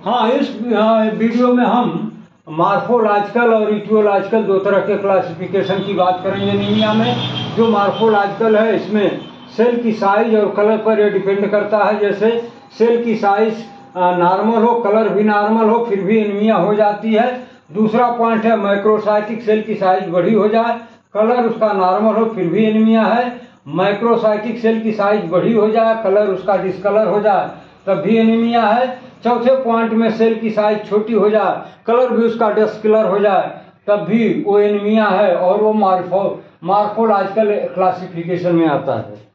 हाँ, इस वीडियो में हम मॉर्फोलॉजिकल और इटियोलॉजिकल दो तरह के क्लासिफिकेशन की बात करेंगे एनीमिया में। जो मॉर्फोलॉजिकल है इसमें सेल की साइज और कलर पर यह डिपेंड करता है। जैसे सेल की साइज नॉर्मल हो, कलर भी नॉर्मल हो, फिर भी एनीमिया हो जाती है। दूसरा पॉइंट है मैक्रोसाइटिक, सेल की साइज बड़ी हो जाए, कलर उसका नॉर्मल हो, फिर भी एनीमिया है। माइक्रोसाइटिक सेल की साइज बड़ी हो जाए, कलर उसका डिस्कलर हो जाए, तब भी एनीमिया है। चौथे पॉइंट में सेल की साइज छोटी हो जाए, कलर भी उसका डिस्कलर हो जाए, तब भी वो एनीमिया है और वो मॉर्फोलॉजिकल क्लासिफिकेशन में आता है।